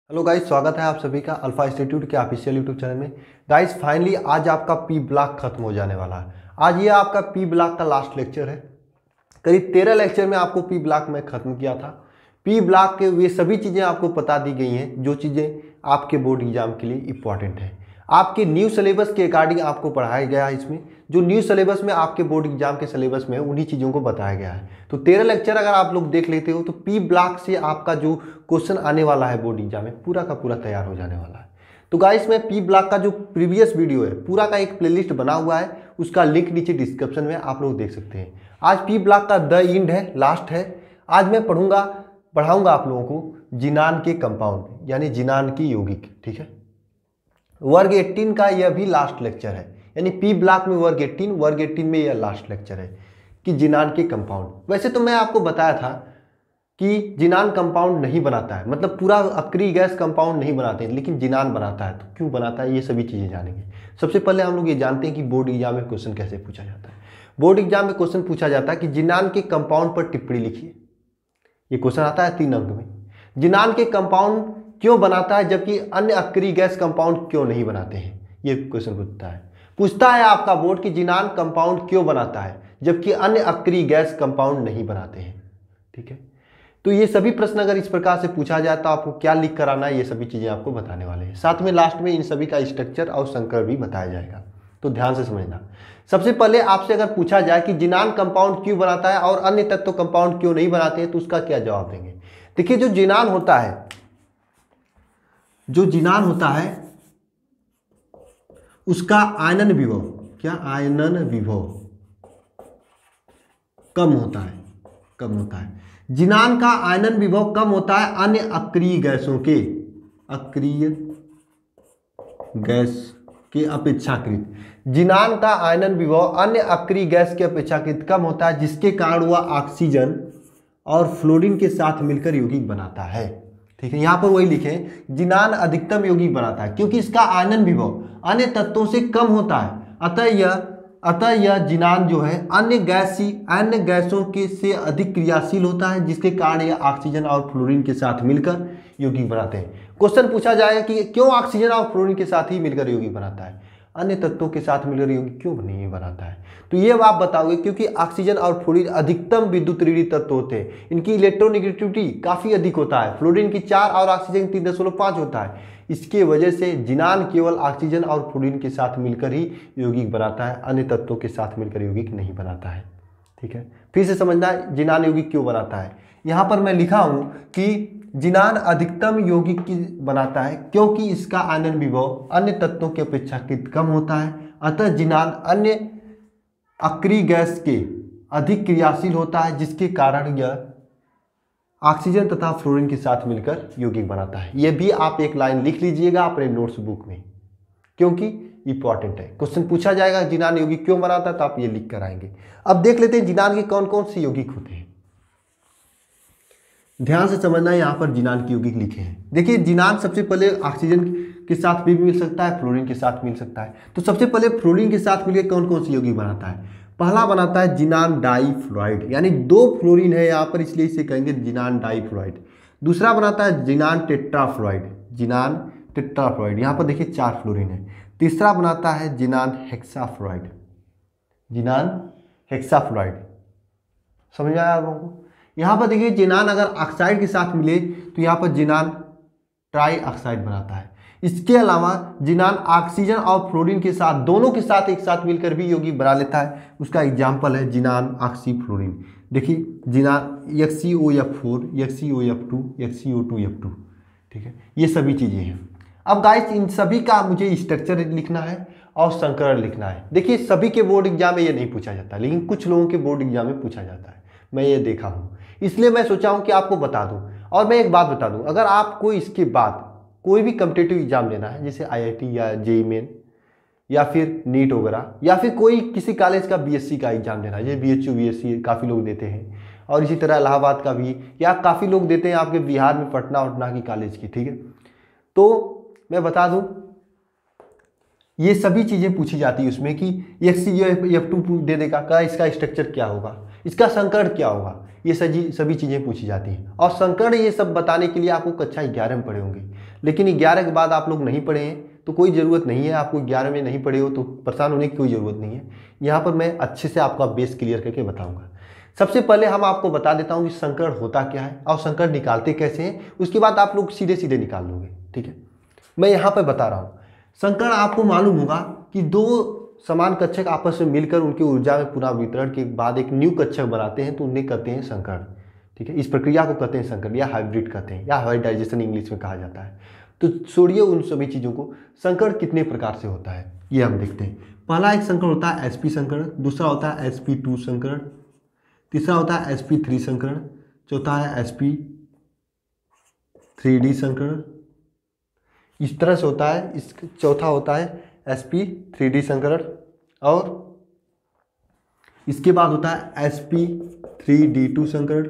Hello guys, स्वागत है आप सभी का अल्फा इंस्टीट्यूट के ऑफिशियल यूट्यूब चैनल में। गाइस फाइनली आज आपका पी ब्लॉक खत्म हो जाने वाला है। आज ये आपका पी ब्लॉक का लास्ट लेक्चर है। करीब 13 लेक्चर में आपको पी ब्लॉक में ख़त्म किया था। पी ब्लॉक के वे सभी चीज़ें आपको बता दी गई हैं जो चीज़ें आपके बोर्ड एग्जाम के लिए इंपॉर्टेंट है। आपके न्यू सिलेबस के अकॉर्डिंग आपको पढ़ाया गया है। इसमें जो न्यू सिलेबस में आपके बोर्ड एग्जाम के सिलेबस में है उन्हीं चीज़ों को बताया गया है। तो 13 लेक्चर अगर आप लोग देख लेते हो तो पी ब्लॉक से आपका जो क्वेश्चन आने वाला है बोर्ड एग्जाम में पूरा का पूरा तैयार हो जाने वाला है। तो गाइस मैं पी ब्लॉक का जो प्रीवियस वीडियो है पूरा का एक प्लेलिस्ट बना हुआ है, उसका लिंक नीचे डिस्क्रिप्शन में आप लोग देख सकते हैं। आज पी ब्लॉक का द एंड है, लास्ट है। आज मैं पढ़ाऊंगा आप लोगों को जिनान के कंपाउंड यानी जिनान की यौगिक। ठीक है, वर्ग 18 का यह भी लास्ट लेक्चर है, यानी पी ब्लॉक में वर्ग 18 में यह लास्ट लेक्चर है कि जिनान के कंपाउंड। वैसे तो मैं आपको बताया था कि जिनान कंपाउंड नहीं बनाता है, मतलब पूरा अक्री गैस कंपाउंड नहीं बनाते हैं, लेकिन जिनान बनाता है। तो क्यों बनाता है ये सभी चीज़ें जानेंगे। सबसे पहले हम लोग ये जानते हैं कि बोर्ड एग्जाम में क्वेश्चन कैसे पूछा जाता है। बोर्ड एग्जाम में क्वेश्चन पूछा जाता है कि जिनान के कंपाउंड पर टिप्पणी लिखिए। ये क्वेश्चन आता है 3 अंक में। जिनान के कंपाउंड क्यों बनाता है जबकि अन्य अक्री गैस कंपाउंड क्यों नहीं बनाते हैं, ये क्वेश्चन पूछता है आपका बोर्ड कि जिनान कंपाउंड क्यों बनाता है जबकि अन्य अक्री गैस कंपाउंड नहीं बनाते हैं। ठीक है, तो ये सभी प्रश्न अगर इस प्रकार से पूछा जाए तो आपको क्या लिख कर आना है, ये सभी चीजें आपको बताने वाले हैं। साथ में लास्ट में इन सभी का स्ट्रक्चर और संकर भी बताया जाएगा, तो ध्यान से समझना। सबसे पहले आपसे अगर पूछा जाए कि जिनान कंपाउंड क्यों बनाता है और अन्य तत्व कंपाउंड क्यों नहीं बनाते हैं तो उसका क्या जवाब देंगे। देखिए जो जिनान होता है उसका आयनन विभव कम होता है। जिनान का आयनन विभव कम होता है अन्य अक्रिय गैस के अपेक्षाकृत। जिनान का आयनन विभव अन्य अक्रिय गैस के अपेक्षाकृत कम होता है, जिसके कारण वह ऑक्सीजन और फ्लोरीन के साथ मिलकर यौगिक बनाता है। ठीक है, यहां पर वही लिखें, जिनान अधिकतम यौगिक बनाता है क्योंकि इसका आयनन विभव अन्य तत्वों से कम होता है। अतः यह जिनान जो है अन्य गैसों के से अधिक क्रियाशील होता है, जिसके कारण यह ऑक्सीजन और फ्लोरीन के साथ मिलकर यौगिक बनाते हैं। क्वेश्चन पूछा जाएगा कि क्यों ऑक्सीजन और फ्लोरीन के साथ ही मिलकर यौगिक बनाता है, अन्य तत्वों के साथ मिलकर यौगिक क्यों नहीं बनाता है। तो ये आप बताओगे क्योंकि ऑक्सीजन और फ्लोरीन अधिकतम विद्युत ऋणात्मक तत्व होते हैं, इनकी इलेक्ट्रोनेगेटिविटी काफी अधिक होता है। फ्लोरीन की 4 और ऑक्सीजन 3.5 होता है। इसके वजह से जिनान केवल ऑक्सीजन और फ्लोरीन के साथ मिलकर ही यौगिक बनाता है, अन्य तत्वों के साथ मिलकर यौगिक नहीं बनाता है। ठीक है, फिर से समझना जिनान यौगिक क्यों बनाता है। यहाँ पर मैं लिखा हूँ कि जिनान अधिकतम यौगिक की बनाता है क्योंकि इसका आयनन विभव अन्य तत्वों की अपेक्षाकृत कम होता है। अतः जिनान अन्य अक्रिय गैस के अधिक क्रियाशील होता है, जिसके कारण यह ऑक्सीजन तथा फ्लोरीन के साथ मिलकर यौगिक बनाता है। यह भी आप एक लाइन लिख लीजिएगा अपने नोट्स बुक में, क्योंकि इंपॉर्टेंट है। क्वेश्चन पूछा जाएगा जिनान यौगिक क्यों बनाता है तो आप ये लिख कर आएंगे। अब देख लेते हैं जिनान के कौन कौन से यौगिक होते हैं। ध्यान से समझना, यहाँ पर जिनान के यौगिक लिखे हैं। देखिए जिनान सबसे पहले ऑक्सीजन के साथ भी मिल सकता है, फ्लोरीन के साथ मिल सकता है। तो सबसे पहले फ्लोरीन के साथ मिलकर कौन कौन से यौगिक बनाता है। पहला बनाता है जिनान डाइफ्लोराइड, यानी 2 फ्लोरीन है यहाँ पर, इसलिए इसे कहेंगे जिनान डाइफ्लोराइड। दूसरा बनाता है जिनान टेट्राफ्लोराइड, यहाँ पर देखिए 4 फ्लोरीन है। तीसरा बनाता है जिनान हेक्साफ्लोराइड। समझ में आया आप लोगों को। यहाँ पर देखिए जिनान अगर ऑक्साइड के साथ मिले तो यहाँ पर जिनान ट्राई ऑक्साइड बनाता है। इसके अलावा जिनान ऑक्सीजन और फ्लोरीन के साथ दोनों के साथ एक साथ मिलकर भी यौगिक बना लेता है। उसका एग्जाम्पल है जिनान ऑक्सीफ्लोरीन। देखिए जिनान HCOF4, HCOF2, HCO2F2। ठीक है, ये सभी चीज़ें हैं। अब गाइस इन सभी का मुझे स्ट्रक्चर लिखना है और संकरण लिखना है। देखिए सभी के बोर्ड एग्जाम में ये नहीं पूछा जाता, लेकिन कुछ लोगों के बोर्ड एग्जाम में पूछा जाता है। मैं ये देखा हूँ, इसलिए मैं सोचा हूँ कि आपको बता दूँ। और मैं एक बात बता दूँ, अगर आपको इसके बाद कोई भी कॉम्पिटिटिव एग्जाम देना है, जैसे IIT या JEE मेन या फिर नीट वगैरह, या फिर कोई किसी कॉलेज का BSc का एग्जाम देना है, जैसे BHU BSc काफ़ी लोग देते हैं, और इसी तरह इलाहाबाद का भी, या काफ़ी लोग देते हैं आपके बिहार में पटना की कॉलेज की। ठीक है, तो मैं बता दूँ ये सभी चीज़ें पूछी जाती है उसमें कि HCOF2 दे देगा का, इसका स्ट्रक्चर क्या होगा, इसका संकरण क्या होगा, ये सभी चीज़ें पूछी जाती हैं। और संकरण ये सब बताने के लिए आपको कक्षा 11 में पढ़े होंगे, लेकिन 11 के बाद आप लोग नहीं पढ़े हैं तो कोई ज़रूरत नहीं है, आपको 11 में नहीं पढ़े हो तो परेशान होने की कोई ज़रूरत नहीं है। यहाँ पर मैं अच्छे से आपका बेस क्लियर करके बताऊँगा। सबसे पहले हम आपको बता देता हूँ कि संकर्ण होता क्या है और संकर्ण निकालते कैसे हैं, उसके बाद आप लोग सीधे सीधे निकाल लोगे। ठीक है, मैं यहाँ पर बता रहा हूँ। संकर्ण आपको मालूम होगा कि दो समान कक्षक आपस में मिलकर उनकी ऊर्जा में पुनः वितरण के बाद एक न्यू कक्षक बनाते हैं तो उन्हें कहते हैं संकर्ण। ठीक है, इस प्रक्रिया को कहते हैं संकर्ण या हाइब्रिड कहते हैं या हाइब्रिडाइजेशन इंग्लिश में कहा जाता है। तो छोड़िए उन सभी चीज़ों को, संकर्ण कितने प्रकार से होता है ये हम देखते हैं। पहला एक संकर्ण होता है sp संकर्ण, दूसरा होता है sp2 संकर्ण, तीसरा होता है sp3 संकर्ण, चौथा है sp3d संकर्ण। इस तरह से होता है। इस चौथा होता है sp3d संकरण और इसके बाद होता है sp3d2 संकरण,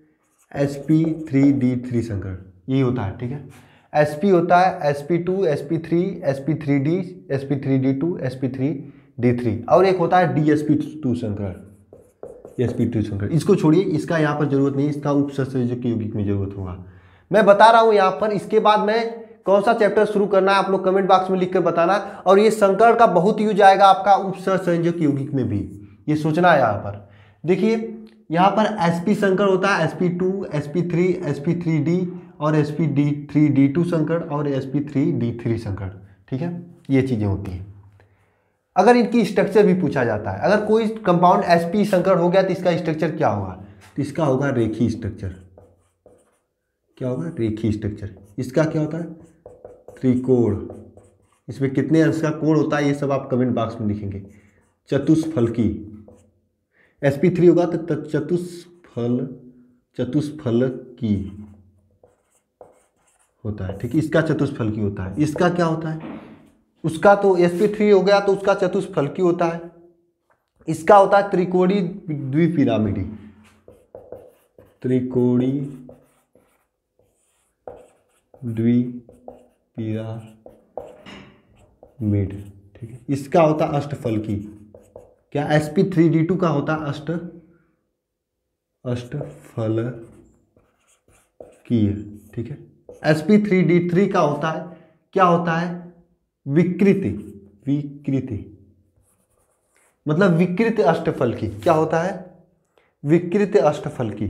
sp3d3 संकरण, यही होता है। ठीक है, sp होता है sp2 sp3 sp3d sp3d2 sp3d3 और एक होता है dsp2 संकरण, sp2 संकरण। इसको छोड़िए, इसका यहाँ पर जरूरत नहीं, इसका उपसंयोजक यौगिक में जरूरत होगा। मैं बता रहा हूँ यहाँ पर। इसके बाद मैं कौन सा चैप्टर शुरू करना है आप लोग कमेंट बॉक्स में लिख कर बताना। और ये संकर्ण का बहुत यूज आएगा आपका उपसंयोजक यौगिक में भी, ये सोचना है। यहाँ पर देखिए, यहाँ पर sp संकर्ण होता है sp2 sp3 sp3d और sp3d2 संकर्ण और sp3d3 संकर्ण। ठीक है, ये चीजें होती हैं। अगर इनकी स्ट्रक्चर भी पूछा जाता है, अगर कोई कंपाउंड sp संकर्ण हो गया तो इसका स्ट्रक्चर क्या होगा, तो इसका होगा रेखीय स्ट्रक्चर। क्या होगा, रेखीय स्ट्रक्चर। इसका क्या होता है, त्रिकोण। इसमें कितने अंश का कोण होता है ये सब आप कमेंट बॉक्स में लिखेंगे। चतुष्फलकी, sp3 होगा तो चतुष्फलकी होता है। ठीक है, इसका चतुष्फलकी होता है। इसका क्या होता है, उसका तो sp3 हो गया तो उसका चतुष्फलकी होता है। इसका होता है त्रिकोणी द्विपिरामिडी, त्रिकोणी द्विपिरामिड। ठीक है, इसका होता है अष्टफलकी। क्या, sp3d2 का होता है अष्टफलकीय। ठीक है, sp3d3 का होता है, क्या होता है, विकृति मतलब विकृत अष्टफलकी। क्या होता है, विकृत अष्टफलकी।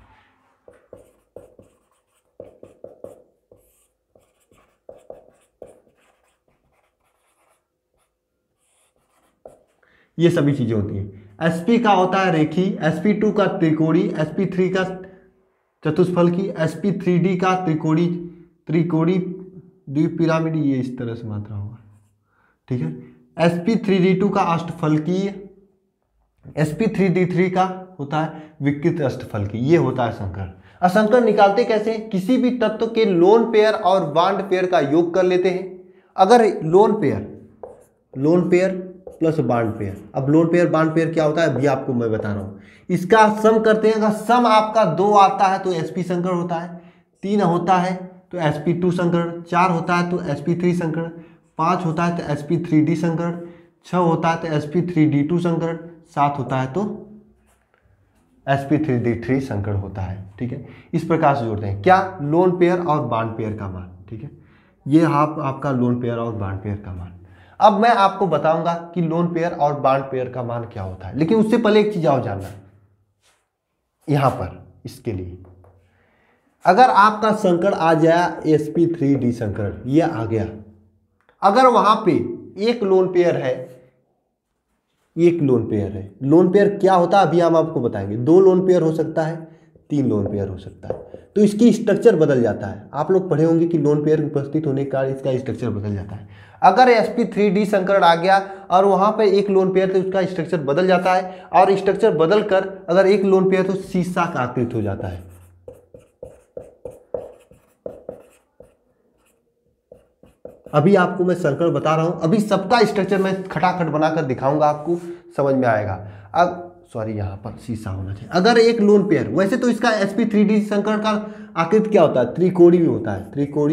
ये सभी चीजें होती हैं। sp का होता है रेखी, sp2 का त्रिकोणी, sp3 का चतुष्फलकी, sp3d का त्रिकोणी द्विपिरामिड, ये इस तरह से मात्रा होगा। ठीक है, sp3d2 का अष्टफलकीय, sp3d3 का होता है विकृत अष्टफलकी। ये होता है संकर्ण। असंकर्ण निकालते कैसे, किसी भी तत्व के लोन पेयर और बॉन्ड पेयर का योग कर लेते हैं। अगर lone pair plus bond pair, अब लोन पेयर बॉन्ड पेयर क्या होता है अभी आपको मैं बता रहा हूँ। इसका सम करते हैं, अगर सम आपका 2 आता है तो sp संकर्ण होता है, 3 होता है तो sp2 संकर्ण, 4 होता है तो sp3 संकर्ण, 5 होता है तो sp3d संकर्ण, 6 होता है तो sp3d2 संकर्ण, 7 होता है तो sp3d3 संकर्ण होता है। ठीक है, इस प्रकार से जोड़ते हैं क्या, लोन पेयर और बॉन्ड पेयर का मान। ठीक है, ये आपका लोन पेयर और बॉन्ड पेयर का मान। अब मैं आपको बताऊंगा कि लोन पेयर और बॉन्ड पेयर का मान क्या होता है, लेकिन उससे पहले एक चीज और जानना यहां पर। इसके लिए अगर आपका संकर्ण आ जाए sp3d संकर्ण, ये आ गया, अगर वहां पे एक लोन पेयर है, लोन पेयर क्या होता है अभी हम आपको बताएंगे। 2 लोन पेयर हो सकता है, 3 लोन पेयर हो सकता है, तो इसकी स्ट्रक्चर बदल जाता है। आप लोग पढ़े होंगे कि लोन पेयर उपस्थित होने के कारण इसका स्ट्रक्चर बदल जाता है। अगर sp3d संकर्ण आ गया और वहां पे एक लोन पेयर तो उसका स्ट्रक्चर बदल जाता है, और स्ट्रक्चर बदल कर अगर एक लोन पेयर तो शीशा का आकृति हो जाता है। अभी आपको मैं संकर्ण बता रहा हूं, अभी सबका स्ट्रक्चर मैं खटाखट बनाकर दिखाऊंगा, आपको समझ में आएगा। अब सॉरी, यहाँ पर शीशा होना चाहिए। अगर एक लोन पेयर, वैसे तो इसका sp3d संकर्ण का आकृति क्या होता है, त्रिकोणी होता है,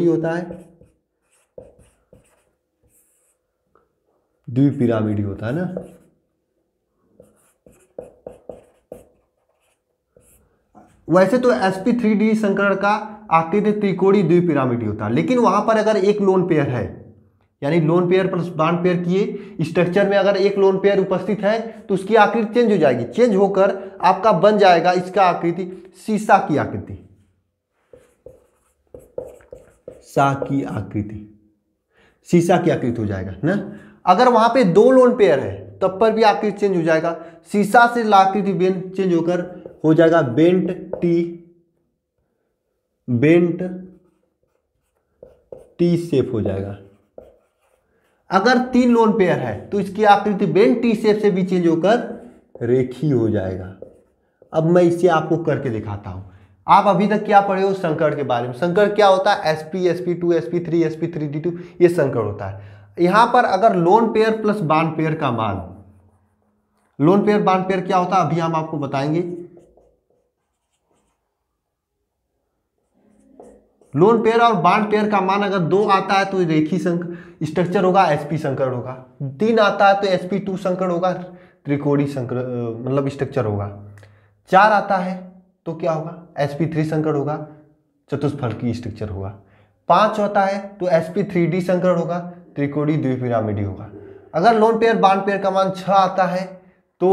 द्विपिरामिडी होता है ना। वैसे तो sp3d संकरण का आकृति त्रिकोणीय द्विपिरामिड होता है, लेकिन वहां पर अगर एक लोन पेयर है, यानी lone pair plus bond pair किए स्ट्रक्चर में अगर एक लोन पेयर उपस्थित है तो उसकी आकृति चेंज हो जाएगी, चेंज होकर आपका बन जाएगा इसका आकृति शीशा की आकृति, शीशा की आकृति हो जाएगा ना। अगर वहां पे दो लोन पेयर है तब पर भी आकृति चेंज हो जाएगा, शीशा से आकृति चेंज होकर हो जाएगा बेंट टी शेप हो जाएगा। अगर तीन लोन पेयर है तो इसकी आकृति बेंट टी शेप से भी चेंज होकर रेखीय हो जाएगा। अब मैं इसे आपको करके दिखाता हूं। आप अभी तक क्या पढ़े हो संकर्ण के बारे में। संकर्ण क्या होता है, sp sp2 sp3 sp3d2 ये संकर्ण होता है। यहां पर अगर lone pair plus bond pair का मान, लोन पेयर बॉन्ड पेयर क्या होता है अभी हम आपको बताएंगे। लोन पेयर और बॉन्ड पेयर का मान अगर 2 आता है तो रेखीय स्ट्रक्चर होगा, sp संकर्ण होगा। 3 आता है तो sp2 संकर्ण होगा, त्रिकोणीय संकर्ण मतलब स्ट्रक्चर होगा। 4 आता है तो क्या होगा, sp3 संकर्ण होगा, चतुष्फलकीय स्ट्रक्चर होगा। 5 होता है तो sp3d संकर्ण होगा, त्रिकोणीय द्विपिरामिडी होगा। अगर लोन पेयर बॉन्ड पेयर का मान 6 आता है तो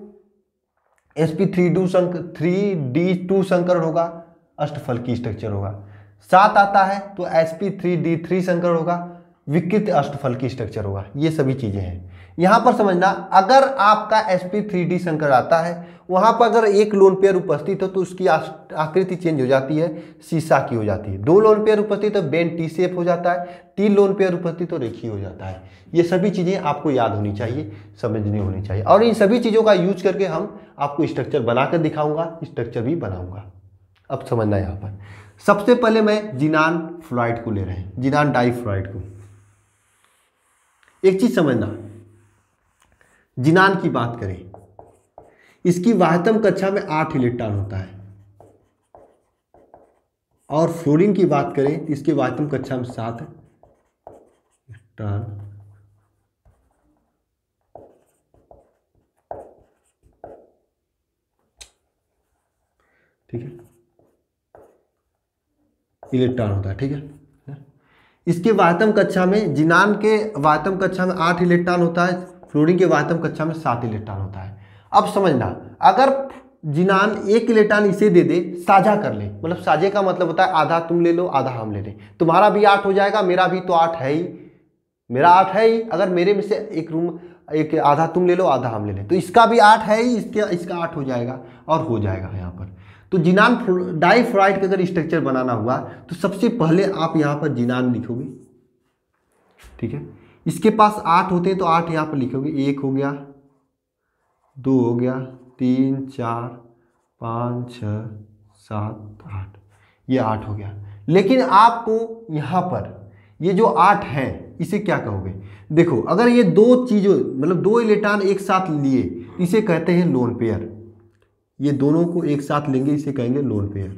sp3d2 संकर्ण होगा, अष्टफलकीय स्ट्रक्चर होगा। 7 आता है तो sp3d3 संकर्ण होगा, विकृत अष्टफलकीय स्ट्रक्चर होगा। ये सभी चीजें हैं। यहां पर समझना, अगर आपका sp3d संकर्ण आता है वहां पर अगर एक लोन पेयर उपस्थित हो तो उसकी आकृति चेंज हो जाती है, शीशा की हो जाती है। 2 लोन पेयर उपस्थित तो बेंट टी शेप हो जाता है, 3 लोन पेयर उपस्थित तो रेखीय हो जाता है। ये सभी चीजें आपको याद होनी चाहिए, समझनी होनी चाहिए, और इन सभी चीजों का यूज करके हम आपको स्ट्रक्चर बनाकर दिखाऊंगा, स्ट्रक्चर भी बनाऊंगा। अब समझना यहाँ पर सबसे पहले मैं जिनान फ्लोराइड को ले रहे हैं, जिनान डाइफ्लोराइड को। एक चीज समझना, जिनान की बात करें, इसकी वाह्यतम कक्षा में 8 इलेक्ट्रॉन होता है, और फ्लोरीन की बात करें तो इसकी वाह्यतम कक्षा में 7 इलेक्ट्रॉन। ठीक है, इलेक्ट्रॉन होता है। ठीक है, इसके वाह्यतम कक्षा में, जिनान के वाह्यतम कक्षा में 8 इलेक्ट्रॉन होता है, फ्लोरीन के वाह्यतम कक्षा में 7 इलेक्ट्रॉन होता है। अब समझना, अगर जिनान 1 इलेक्ट्रॉन इसे दे दे, साझा कर ले, मतलब साझे का मतलब होता है आधा तुम ले लो आधा हम ले लें, तुम्हारा भी 8 हो जाएगा, मेरा भी तो 8 है ही, मेरा 8 है ही। अगर मेरे में से एक आधा तुम ले लो आधा हम ले लें तो इसका भी 8 है ही, इसका 8 हो जाएगा और हो जाएगा यहाँ पर। तो जिनान डाइफ्लोराइड का अगर स्ट्रक्चर बनाना हुआ तो सबसे पहले आप यहाँ पर जिनान लिखोगे। ठीक है, इसके पास 8 होते हैं तो 8 यहाँ पर लिखोगे, 1 हो गया, 2 हो गया, 3 4 5 6 7 8, ये 8 हो गया। लेकिन आपको यहाँ पर ये जो 8 है इसे क्या कहोगे, देखो अगर ये 2 चीज़ों मतलब 2 इलेक्ट्रॉन एक साथ लिए इसे कहते हैं लोन पेयर। ये दोनों को एक साथ लेंगे इसे कहेंगे लोन पेयर,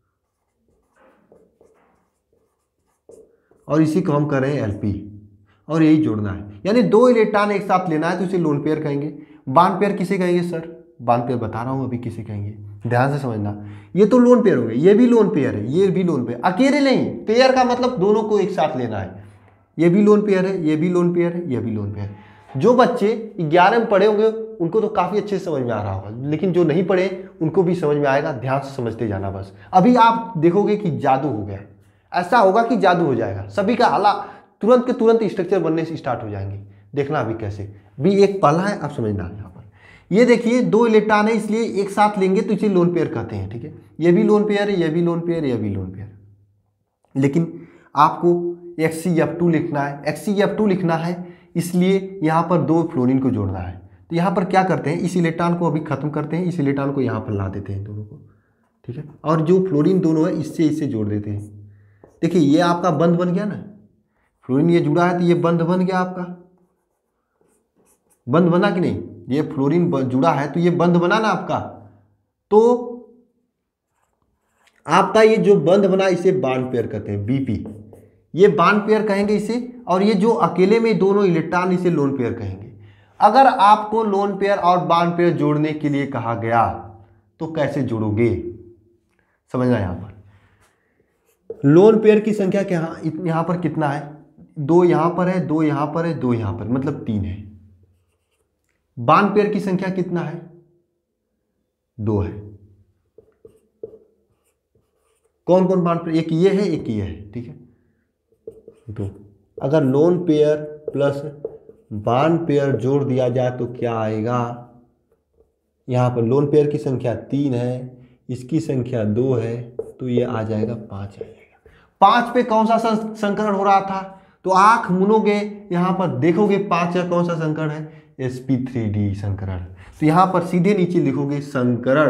और इसी को हम कर रहे हैं एलपी, और यही जोड़ना है। यानी 2 इलेक्ट्रॉन एक साथ लेना है तो इसे लोन पेयर कहेंगे। बॉन्ड पेयर किसे कहेंगे सर, बॉन्ड पेयर बता रहा हूं अभी किसे कहेंगे, ध्यान से समझना। ये तो लोन पेयर हो गए, ये भी लोन पेयर है, ये भी लोन पेयर, अकेले नहीं, पेयर का मतलब दोनों को एक साथ लेना है। ये भी लोन पेयर है, ये भी लोन पेयर है, ये भी लोन पेयर। जो बच्चे 11 में पढ़े होंगे उनको तो काफ़ी अच्छे से समझ में आ रहा होगा, लेकिन जो नहीं पढ़े उनको भी समझ में आएगा, ध्यान से समझते जाना बस। अभी आप देखोगे कि जादू हो गया, ऐसा होगा कि जादू हो जाएगा, सभी का हालात तुरंत के तुरंत स्ट्रक्चर बनने से स्टार्ट हो जाएंगे। देखना अभी कैसे, भी एक पहला है, अब समझना यहाँ पर। ये देखिए 2 इलेक्ट्रॉन है इसलिए एक साथ लेंगे तो इसे लोन पेयर कहते हैं। ठीक है, ये भी लोन पेयर है, ये भी लोन पेयर, ये भी लोन पेयर। लेकिन आपको XCF2 लिखना है, XCF2 लिखना है इसलिए यहाँ पर 2 फ्लोरीन को जोड़ना है। तो यहाँ पर क्या करते हैं, इस इलेक्ट्रॉन को अभी खत्म करते हैं, इस इलेक्ट्रॉन को यहाँ पर ला देते हैं दोनों को। ठीक है, और जो फ्लोरीन दोनों है इससे जोड़ देते हैं। देखिए ये आपका बंध बन गया ना, फ्लोरीन ये जुड़ा है तो ये बंध बन गया, आपका बंध बना कि नहीं, ये फ्लोरीन जुड़ा है तो ये बंध बना ना आपका। तो आपका ये जो बंध बना इसे बॉन्ड पेयर कहते हैं, BP, ये बॉन्ड पेयर कहेंगे इसे। और ये जो अकेले में दोनों इलेक्ट्रॉन इसे लोन पेयर कहेंगे। अगर आपको लोन पेयर और बॉन्ड पेयर जोड़ने के लिए कहा गया तो कैसे जोड़ोगे, समझना यहाँ पर लोन पेयर की संख्या क्या यहाँ पर कितना है, 2 यहाँ पर है, 2 यहाँ पर है, 2 यहाँ पर, मतलब 3 है। बॉन्ड पेयर की संख्या कितना है, 2 है। कौन कौन बॉन्ड पेयर, एक ये है एक ये है, ठीक है, 2। अगर lone pair plus bond pair जोड़ दिया जाए तो क्या आएगा, यहाँ पर लोन पेयर की संख्या 3 है, इसकी संख्या 2 है, तो ये आ जाएगा 5 आ जाएगा। 5 पे कौन सा संकरण हो रहा था, तो आंख मुनोगे यहाँ पर देखोगे 5 का कौन सा संकरण है, sp3d संकरण। तो यहाँ पर सीधे नीचे लिखोगे संकरण,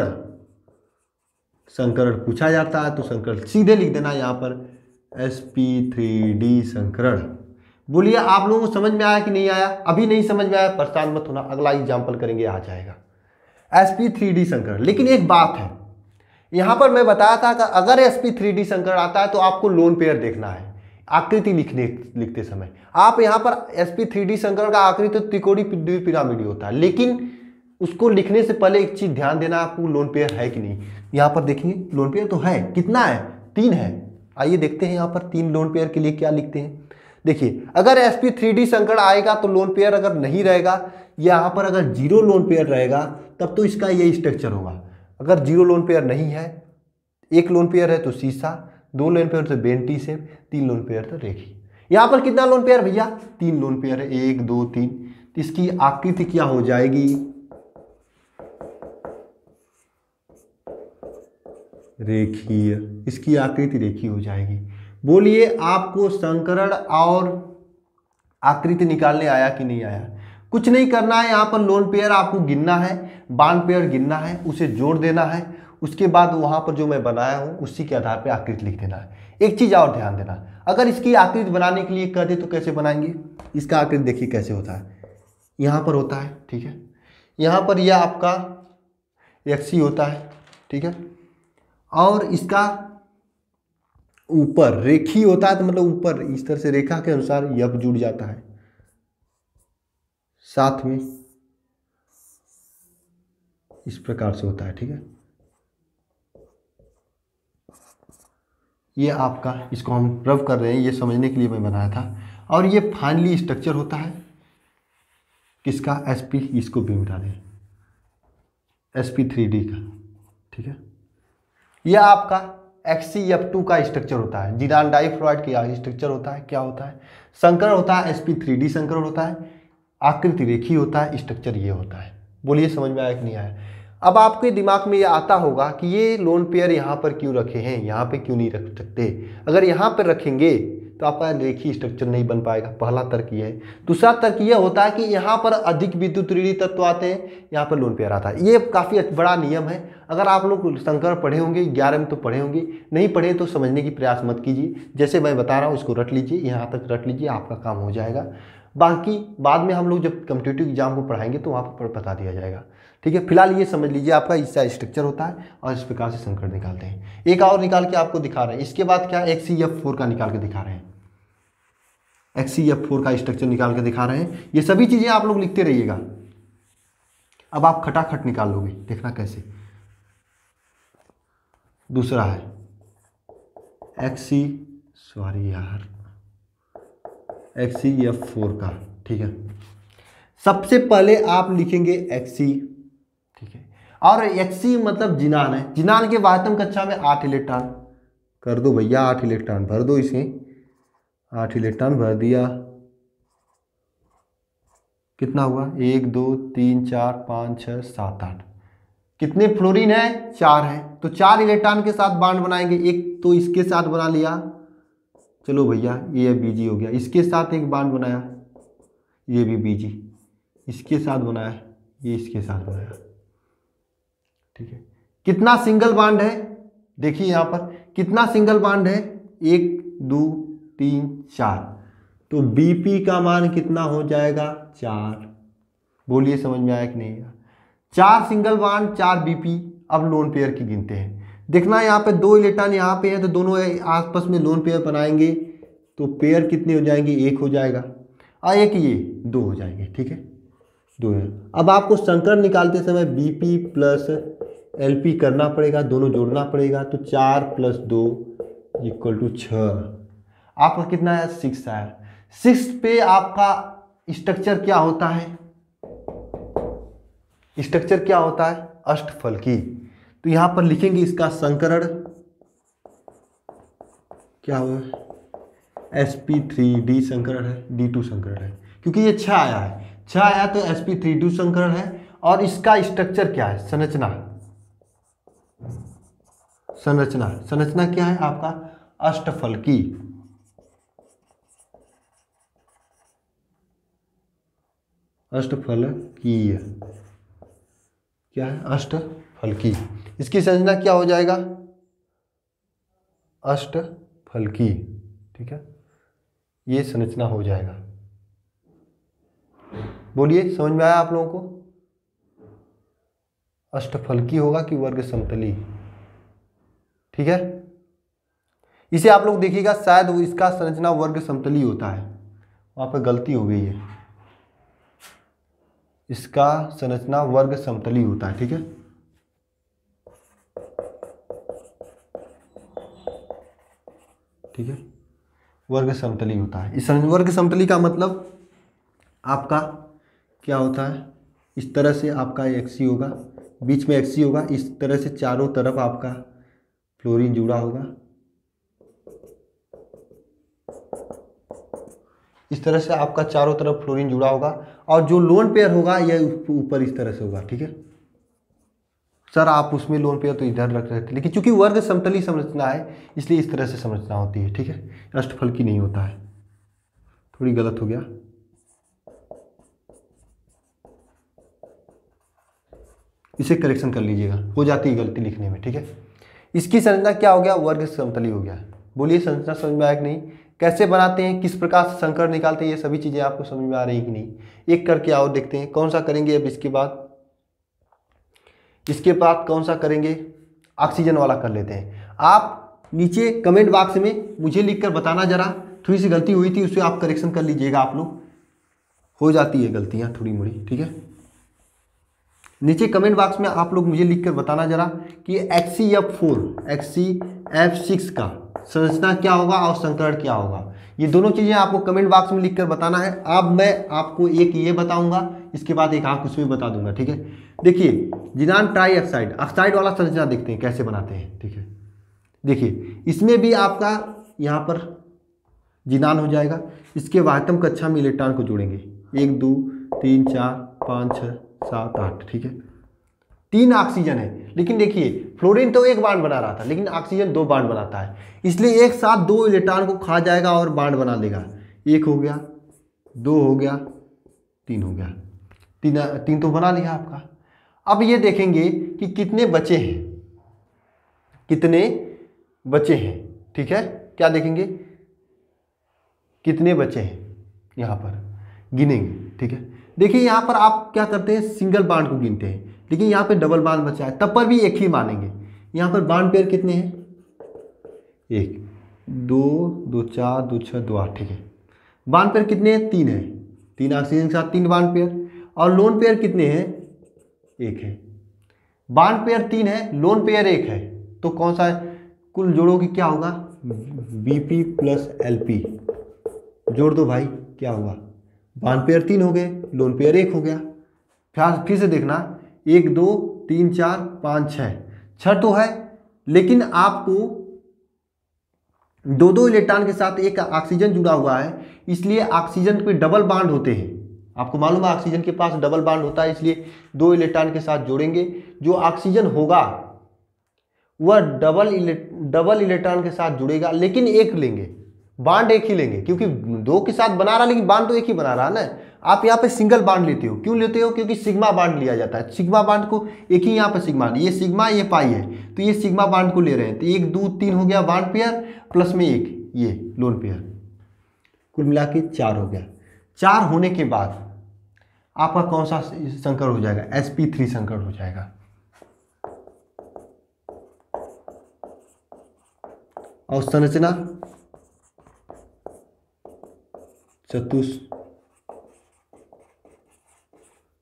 संकरण पूछा जाता है तो संकरण सीधे लिख देना यहाँ पर sp3d संकरण। बोलिए आप लोगों को समझ में आया कि नहीं आया, अभी नहीं समझ में आया परेशान मत होना, अगला एग्जाम्पल करेंगे आ जाएगा sp3d संकरण। लेकिन एक बात है, यहाँ पर मैं बताया था कि अगर sp3d संकरण आता है तो आपको लोन पेयर देखना है आकृति लिखते समय। आप यहाँ पर sp3d संकरण का आकृति तो त्रिकोणीय द्विपिरामिड होता है, लेकिन उसको लिखने से पहले एक चीज ध्यान देना, आपको लोन पेयर है कि नहीं। यहाँ पर देखेंगे लोन पेयर तो है, कितना है, 3 है। आइए देखते हैं यहाँ पर 3 लोन पेयर के लिए क्या लिखते हैं। देखिए अगर sp3d संकरण आएगा तो लोन पेयर अगर नहीं रहेगा, यहाँ पर अगर 0 लोन पेयर रहेगा तब तो इसका ये स्ट्रक्चर होगा। अगर 0 लोन पेयर नहीं है, 1 लोन पेयर है तो शीशा, 2 लोन पेयर तो बेंटी शेप, 3 लोन पेयर तो रेखी। यहाँ पर कितना लोन पेयर भैया, 3 लोन पेयर है, 1 2 3। तो इसकी आकृति क्या हो जाएगी, रेखीय, इसकी आकृति रेखीय हो जाएगी। बोलिए आपको संकरण और आकृति निकालने आया कि नहीं आया। कुछ नहीं करना है, यहाँ पर लोन पेयर आपको गिनना है, बॉन्ड पेयर गिनना है, उसे जोड़ देना है, उसके बाद वहाँ पर जो मैं बनाया हूँ उसी के आधार पर आकृति लिख देना है। एक चीज़ और ध्यान देना, अगर इसकी आकृति बनाने के लिए कह दे तो कैसे बनाएंगे। इसका आकृति देखिए कैसे होता है, यहाँ पर होता है, ठीक है, यहाँ पर यह आपका एक्सी होता है, ठीक है, और इसका ऊपर रेखी होता है, तो मतलब ऊपर इस तरह से रेखा के अनुसार यह जुड़ जाता है, साथ में इस प्रकार से होता है, ठीक है। ये आपका, इसको हम रब कर रहे हैं, ये समझने के लिए मैं बनाया था। और ये फाइनली स्ट्रक्चर होता है किसका, sp, इसको भी मिटा दें, sp3d का, ठीक है। यह आपका HCF2 का स्ट्रक्चर होता है, जिनान डाइफ्लोराइड का स्ट्रक्चर होता है, क्या होता है, संकरण होता है, sp3d संकरण होता है, आकृति रेखी होता है, स्ट्रक्चर ये होता है। बोलिए समझ में आया कि नहीं आया। अब आपके दिमाग में ये आता होगा कि ये लोन पेयर यहाँ पर क्यों रखे हैं, यहाँ पे क्यों नहीं रख सकते। अगर यहाँ पर रखेंगे तो आपका रेखीय स्ट्रक्चर नहीं बन पाएगा, पहला तर्क ये है। दूसरा तर्क ये होता है कि यहाँ पर अधिक विद्युत ऋणी तत्व आते हैं, यहाँ पर लोन पेयर आता है। ये काफ़ी बड़ा नियम है, अगर आप लोग संकरण पढ़े होंगे 11 में तो पढ़े होंगे, नहीं पढ़े तो समझने की प्रयास मत कीजिए। जैसे मैं बता रहा हूँ इसको रट लीजिए, यहाँ तक रट लीजिए, आपका काम हो जाएगा। बाकी बाद में हम लोग जब कॉम्पिटिटिव एग्जाम को पढ़ाएंगे तो वहाँ पर बता दिया जाएगा, ठीक है। फिलहाल ये समझ लीजिए आपका इसका स्ट्रक्चर होता है और इस प्रकार से संकरण निकालते हैं। एक और निकाल के आपको दिखा रहे हैं, इसके बाद क्या HCF4 का निकाल के दिखा रहे हैं, HCF4 का स्ट्रक्चर निकाल के दिखा रहे हैं। ये सभी चीज़ें आप लोग लिखते रहिएगा। अब आप खटाखट निकाल लोगे, देखना कैसे। दूसरा है HCF4 का, ठीक है। सबसे पहले आप लिखेंगे XC, ठीक है, और XC मतलब जिनान है। जिनान के वाहतम कक्षा में 8 इलेक्ट्रॉन कर दो भैया, 8 इलेक्ट्रॉन भर दो, इसे 8 इलेक्ट्रॉन भर दिया। कितना हुआ, 1 2 3 4 5 6 7 8। कितने फ्लोरीन है, 4 है, तो 4 इलेक्ट्रॉन के साथ बॉन्ड बनाएंगे। एक तो इसके साथ बना लिया, चलो भैया ये Bg हो गया, इसके साथ एक बॉन्ड बनाया, ये भी Bg, इसके साथ बनाया, ये इसके साथ बनाया, ठीक है। कितना सिंगल बॉन्ड है, देखिए यहाँ पर कितना सिंगल बॉन्ड है, 1 2 3 4, तो Bp का मान कितना हो जाएगा, 4। बोलिए समझ में आया कि नहीं आया। 4 सिंगल बॉन्ड, 4 Bp। अब लोन पेयर की गिनते हैं, देखना यहाँ पे 2 इलेक्ट्रॉन यहाँ पे है, तो दोनों आपस में लोन पेयर बनाएंगे, तो पेयर कितने हो जाएंगे, 1 हो जाएगा, और एक ये 2 हो जाएंगे, ठीक है, 2 है। अब आपको संकरण निकालते समय Bp प्लस LP करना पड़ेगा, दोनों जोड़ना पड़ेगा, तो 4 + 2 = 6। आपका कितना है? 6 आया। 6 पे आपका स्ट्रक्चर क्या होता है? स्ट्रक्चर क्या होता है? अष्टफलकी। तो यहां पर लिखेंगे इसका संकरण क्या हुआ? sp3d संकरण है, d2 संकरण है, क्योंकि ये 6 आया है, 6 आया तो sp3d संकरण है। और इसका स्ट्रक्चर क्या है? संरचना। संरचना क्या है आपका? अष्टफलकी। अष्टफलकीय क्या है? अष्टफलकी। इसकी संरचना क्या हो जाएगा? अष्टफलकी। ठीक है, ये संरचना हो जाएगा। बोलिए, समझ में आया आप लोगों को? अष्टफलकी होगा कि वर्ग समतली? ठीक है, इसे आप लोग देखिएगा, शायद वो इसका संरचना वर्ग समतली होता है, वहां पर गलती हो गई है। इसका संरचना वर्ग समतली होता है। ठीक है, ठीक है, वर्ग समतली होता है। इस वर्ग समतली का मतलब आपका क्या होता है? इस तरह से आपका एक्सी होगा, बीच में एक्सी होगा, इस तरह से चारों तरफ आपका फ्लोरीन जुड़ा होगा, इस तरह से आपका चारों तरफ फ्लोरीन जुड़ा होगा, और जो लोन पेयर होगा यह ऊपर इस तरह से होगा। ठीक है सर, आप उसमें लोन पेयर तो इधर रख रहे थे, लेकिन चूंकि वर्ग समतली संरचना है इसलिए इस तरह से संरचना होती है। ठीक है, अष्टफलकी नहीं होता है, थोड़ी गलत हो गया। इसे करेक्शन कर लीजिएगा, हो जाती है गलती लिखने में। ठीक है, इसकी संरचना क्या हो गया? वर्ग समतली हो गया। बोलिए, संरचना समझ में आया कि नहीं? कैसे बनाते हैं, किस प्रकार से संकर निकालते हैं, ये सभी चीजें आपको समझ में आ रही कि नहीं? एक करके आओ देखते हैं। कौन सा करेंगे अब? इसके बाद कौन सा करेंगे? ऑक्सीजन वाला कर लेते हैं। आप नीचे कमेंट बॉक्स में मुझे लिखकर बताना जरा, थोड़ी सी गलती हुई थी उसे आप करेक्शन कर लीजिएगा। आप लोग, हो जाती है गलतियां थोड़ी मोड़ी। ठीक है, नीचे कमेंट बॉक्स में आप लोग मुझे लिखकर बताना जरा कि HCF6 का संरचना क्या होगा और संकरण क्या होगा। ये दोनों चीजें आपको कमेंट बॉक्स में लिखकर बताना है। अब मैं आपको एक ये बताऊंगा, इसके बाद एक आंख उसमें बता दूंगा। ठीक है, देखिए, जिनान ट्राई ऑक्साइड वाला संरचना देखते हैं कैसे बनाते हैं। ठीक है, देखिए, इसमें भी आपका यहाँ पर जिनान हो जाएगा, इसके वाहतम कक्षा में इलेक्ट्रॉन को जोड़ेंगे, 1 2 3 4 5 6 7 8। ठीक है, 3 ऑक्सीजन है, लेकिन देखिए फ्लोरीन तो एक बांड बना रहा था, लेकिन ऑक्सीजन 2 बांड बनाता है, इसलिए एक साथ 2 इलेक्ट्रॉन को खा जाएगा और बांड बना देगा। 1 हो गया, 2 हो गया, 3 हो गया, 3 तो बना लिया आपका। अब ये देखेंगे कि कितने बचे हैं, कितने बचे हैं। ठीक है, क्या देखेंगे? कितने बचे हैं, यहाँ पर गिनेंगे। ठीक है, देखिए यहाँ पर आप क्या करते हैं? सिंगल बांड को गिनते हैं, लेकिन यहाँ पे डबल बांड बचा है, तब पर भी एक ही मानेंगे। यहाँ पर बांड पेयर कितने हैं? 1 2 2 4 2 6 2 8। ठीक है, बांड पेयर कितने हैं? 3 है, 3 ऑक्सीजन के साथ 3 बांड पेयर। और लोन पेयर कितने हैं? 1 है। बांड पेयर 3 है, लोन पेयर 1 है, तो कौन सा है? कुल जोड़ोगे क्या होगा? Bp + Lp। जोड़ दो भाई, क्या हुआ? बांड पेयर 3 हो गए, लोन पेयर 1 हो गया। फिर से देखना, 1 2 3 4 5 6 तो है, लेकिन आपको 2 इलेक्ट्रॉन के साथ एक ऑक्सीजन जुड़ा हुआ है, इसलिए ऑक्सीजन पे डबल बांड होते हैं। आपको मालूम है ऑक्सीजन के पास डबल बांड होता है, इसलिए 2 इलेक्ट्रॉन के साथ जोड़ेंगे। जो ऑक्सीजन होगा वह डबल इलेक्ट्रॉन के साथ जुड़ेगा, लेकिन एक लेंगे, बांड एक ही लेंगे, क्योंकि 2 के साथ बना रहा, लेकिन बांड तो एक ही बना रहा है ना। आप यहाँ पे सिंगल बांड लेते हो, क्यों लेते हो? क्योंकि सिग्मा बांड लिया जाता है, सिग्मा बांड को एक ही यहाँ पे सिग्मा, ये सिग्मा ये पाई है, तो ये सिग्मा बांड को ले रहे हैं। तो 1 2 3 हो गया बांड पेयर, प्लस में 1 ये लोन पेयर, कुल मिला के 4 हो गया। 4 होने के बाद आपका कौन सा संकर हो जाएगा? sp3 संकर हो जाएगा। और संरचना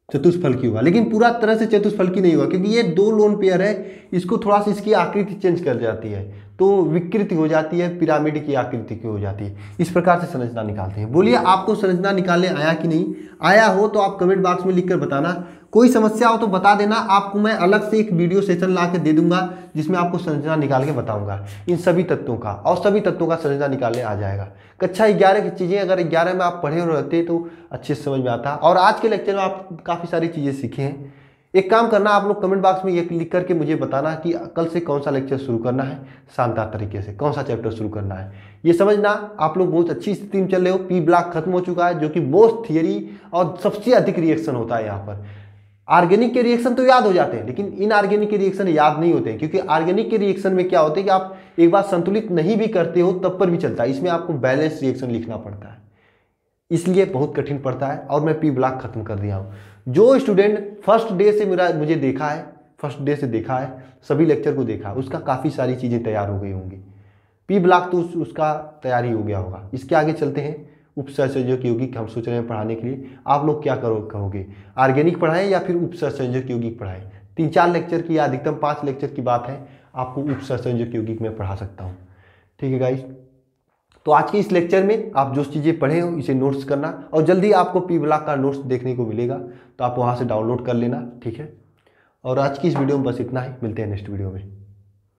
चतुष्फलकी हुआ, लेकिन पूरा तरह से चतुष्फलकी नहीं हुआ क्योंकि ये 2 लोन पेयर है। इसको थोड़ा सा इसकी आकृति चेंज कर जाती है तो विकृति हो जाती है, पिरामिड की आकृति की हो जाती है। इस प्रकार से संरचना निकालते हैं। बोलिए आपको संरचना निकालने आया कि नहीं आया? हो तो आप कमेंट बॉक्स में लिखकर बताना। कोई समस्या हो तो बता देना, आपको मैं अलग से एक वीडियो सेशन ला के दे दूंगा जिसमें आपको संरचना निकाल के बताऊंगा इन सभी तत्वों का, और सभी तत्वों का संरचना निकालने आ जाएगा। कक्षा 11 की चीज़ें अगर 11 में आप पढ़े रहते तो अच्छे से समझ में आता। और आज के लेक्चर में आप काफ़ी सारी चीज़ें सीखे हैं। एक काम करना, आप लोग कमेंट बॉक्स में ये लिख करके मुझे बताना कि कल से कौन सा लेक्चर शुरू करना है, शानदार तरीके से कौन सा चैप्टर शुरू करना है। ये समझना आप लोग बहुत अच्छी स्थिति में चल रहे हो। पी ब्लॉक खत्म हो चुका है, जो कि मोस्ट थियरी और सबसे अधिक रिएक्शन होता है यहाँ पर। ऑर्गेनिक के रिएक्शन तो याद हो जाते हैं, लेकिन इनऑर्गेनिक के रिएक्शन याद नहीं होते हैं, क्योंकि ऑर्गेनिक के रिएक्शन में क्या होता है कि आप एक बार संतुलित नहीं भी करते हो तब पर भी चलता है। इसमें आपको बैलेंस रिएक्शन लिखना पड़ता है, इसलिए बहुत कठिन पड़ता है। और मैं पी ब्लॉक खत्म कर दिया हूँ। जो स्टूडेंट फर्स्ट डे से मुझे देखा है, फर्स्ट डे से देखा है, सभी लेक्चर को देखा है, उसका काफ़ी सारी चीज़ें तैयार हो गई होंगी। पी ब्लॉक तो उसका तैयारी हो गया होगा। इसके आगे चलते हैं उपसहसंयोजक यौगिक हम सोच रहे हैं पढ़ाने के लिए। आप लोग क्या कहोगे, ऑर्गेनिक पढ़ाएं या फिर उपसहसंयोजक यौगिक पढ़ाएं? 3-4 लेक्चर की या अधिकतम 5 लेक्चर की बात है, आपको उपसहसंयोजक यौगिक में पढ़ा सकता हूँ। ठीक है गाइस, तो आज के इस लेक्चर में आप जो चीज़ें पढ़े हो इसे नोट्स करना, और जल्दी आपको पी ब्लॉक का नोट्स देखने को मिलेगा तो आप वहाँ से डाउनलोड कर लेना। ठीक है, और आज की इस वीडियो में बस इतना ही। मिलते हैं नेक्स्ट वीडियो में।